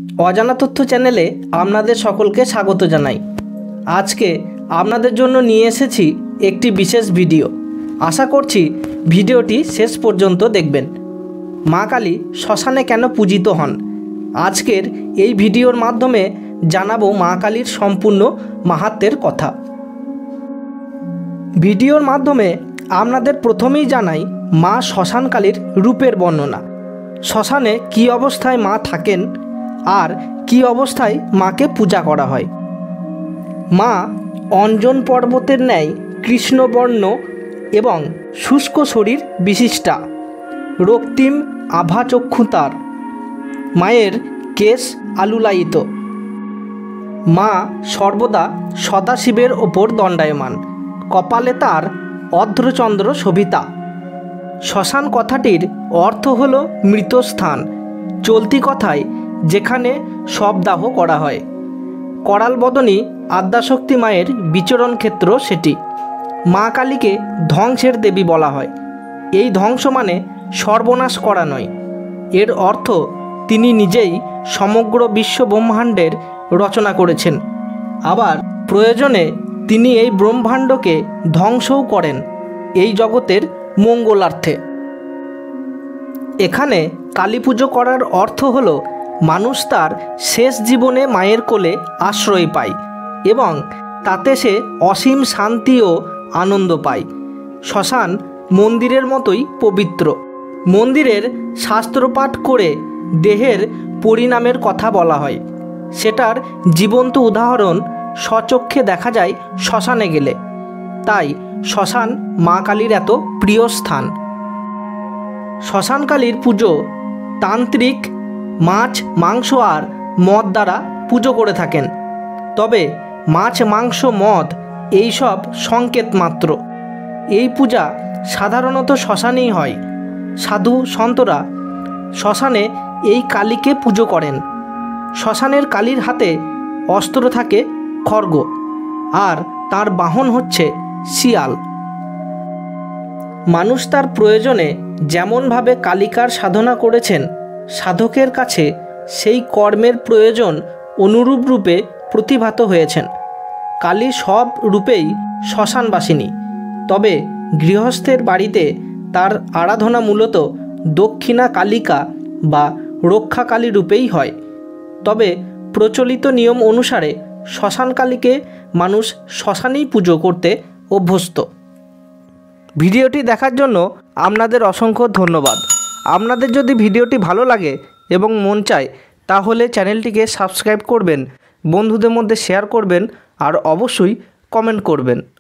অজানা তথ্য চ্যানেলে আপনাদের সকলকে স্বাগত জানাই। আজকে আপনাদের জন্য নিয়ে এসেছি একটি বিশেষ ভিডিও। আশা করছি ভিডিওটি শেষ পর্যন্ত দেখবেন। মা কালী শ্মশানে কেন পূজিত হন, আজকের এই ভিডিওর মাধ্যমে জানাবো মা কালীর সম্পূর্ণ মাহাত্ম্যের কথা। ভিডিওর মাধ্যমে আপনাদের প্রথমেই জানাই মা শ্মশানকালীর রূপের বর্ণনা। শ্মশানে কী অবস্থায় মা থাকেন আর কী অবস্থায় মাকে পূজা করা হয়। মা অঞ্জন পর্বতের ন্যায় কৃষ্ণবর্ণ এবং শুষ্ক শরীর বিশিষ্টা, রক্তিম আভা চক্ষু তার, মায়ের কেশ আলুলায়িত। মা সর্বদা সদাশিবের ওপর দণ্ডায়মান, কপালে তার অর্ধচন্দ্র শোভিতা। শ্মশান কথাটির অর্থ হল মৃতস্থান, চলতি কথায় যেখানে শবদাহ করা হয়। করাল বদনী আদ্যাশক্তি মায়ের বিচরণ ক্ষেত্র সেটি। মা কালীকে ধ্বংসের দেবী বলা হয়। এই ধ্বংস মানে সর্বনাশ করা নয়, এর অর্থ তিনি নিজেই সমগ্র বিশ্ব ব্রহ্মাণ্ডের রচনা করেছেন। আবার প্রয়োজনে তিনি এই ব্রহ্মাণ্ডকে ধ্বংসও করেন এই জগতের মঙ্গলার্থে। এখানে কালী পুজো করার অর্থ হল মানুষ তার শেষ জীবনে মায়ের কোলে আশ্রয় পায় এবং তাতে সে অসীম শান্তি ও আনন্দ পায়। শ্মশান মন্দিরের মতোই পবিত্র। মন্দিরের শাস্ত্রপাঠ করে দেহের পরিণামের কথা বলা হয়। সেটার জীবন্ত উদাহরণ স্বচক্ষে দেখা যায় শ্মশানে গেলে। তাই শ্মশান মা কালীর এত প্রিয় স্থান। শ্মশানকালীর পুজো তান্ত্রিক মাছ মাংস আর মদ দ্বারা পুজো করে থাকেন। তবে মাছ মাংস মদ এইসব সংকেত মাত্র। এই পূজা সাধারণত শ্মশানেই হয়। সাধু সন্তরা শ্মশানে এই কালীকে পুজো করেন। শ্মশানের কালীর হাতে অস্ত্র থাকে খড়গ আর তার বাহন হচ্ছে শিয়াল। মানুষ তার প্রয়োজনে যেমনভাবে কালিকার সাধনা করেছেন, সাধকের কাছে সেই কর্মের প্রয়োজন অনুরূপ রূপে প্রতিভাত হয়েছেন। কালী সব রূপেই শ্মশানবাসিনী। তবে গৃহস্থের বাড়িতে তার আরাধনা মূলত দক্ষিণা কালিকা বা রক্ষা কালী রূপেই হয়। তবে প্রচলিত নিয়ম অনুসারে শ্মশানকালীকে মানুষ শ্মশানেই পুজো করতে অভ্যস্ত। ভিডিওটি দেখার জন্য আপনাদের অসংখ্য ধন্যবাদ। আপনাদের যদি ভিডিওটি ভালো লাগে এবং মন চায় তাহলে চ্যানেলটিকে সাবস্ক্রাইব করবেন, বন্ধুদের মধ্যে শেয়ার করবেন আর অবশ্যই কমেন্ট করবেন।